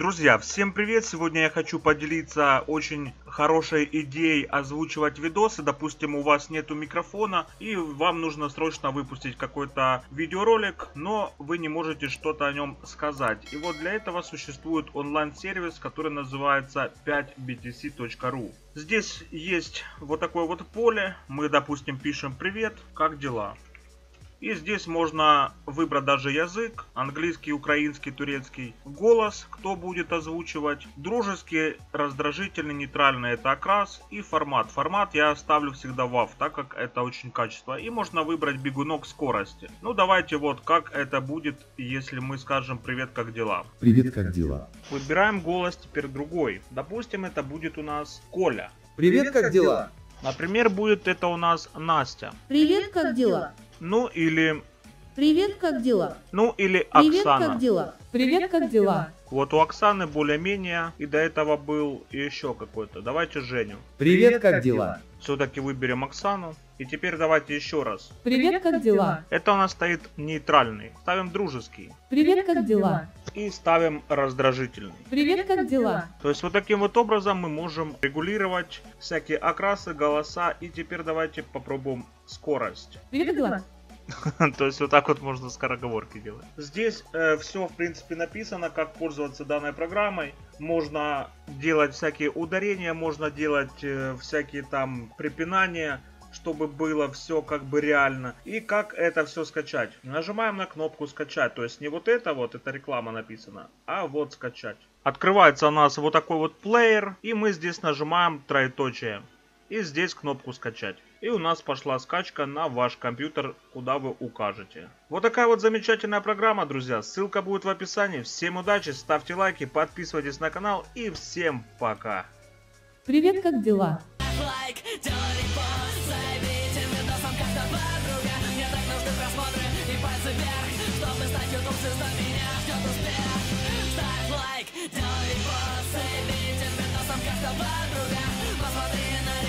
Друзья, всем привет! Сегодня я хочу поделиться очень хорошей идеей озвучивать видосы. Допустим, у вас нету микрофона и вам нужно срочно выпустить какой-то видеоролик, но вы не можете что-то о нем сказать. И вот для этого существует онлайн-сервис, который называется 5btc.ru. Здесь есть вот такое вот поле. Мы, допустим, пишем «Привет, как дела?». И здесь можно выбрать даже язык, английский, украинский, турецкий, голос, кто будет озвучивать, дружеский, раздражительный, нейтральный это окрас и формат. Формат я ставлю всегда WAV, так как это очень качественно. И можно выбрать бегунок скорости. Ну давайте вот как это будет, если мы скажем «Привет, как дела?». Привет, как дела? Выбираем голос теперь другой. Допустим, это будет у нас Коля. Привет, как дела? Например, будет это у нас Настя. Привет, как дела? Ну или... Привет, как дела? Ну или Привет, Оксана. как дела? Привет, как дела? Вот у Оксаны более-менее, и до этого был еще какой-то. Давайте Женю. Привет, как дела? Все-таки выберем Оксану. И теперь давайте еще раз. Привет, как дела? Это у нас стоит нейтральный. Ставим дружеский. Привет, как дела? И ставим раздражительный. Привет, как дела? То есть вот таким вот образом мы можем регулировать всякие окрасы, голоса. И теперь давайте попробуем скорость. Привет, как дела? То есть вот так вот можно скороговорки делать. Здесь все в принципе написано, как пользоваться данной программой. Можно делать всякие ударения, можно делать всякие там препинания, чтобы было все как бы реально. И как это все скачать. Нажимаем на кнопку скачать. То есть не вот это, реклама написана, а вот скачать. Открывается у нас вот такой вот плеер. И мы здесь нажимаем троеточие. И здесь кнопку скачать. И у нас пошла скачка на ваш компьютер, куда вы укажете. Вот такая вот замечательная программа, друзья. Ссылка будет в описании. Всем удачи, ставьте лайки, подписывайтесь на канал и всем пока. Привет, как дела?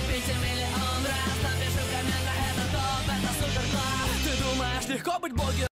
Легко быть блогером.